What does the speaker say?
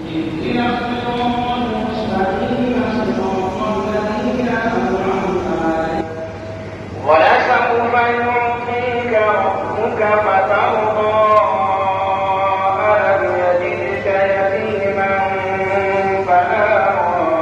اهدنا الصراط المستقيم صراط الذين أنعمت عليهم ولسوف يعطيك ربك فترضى ألم يجدك يتيما فآوى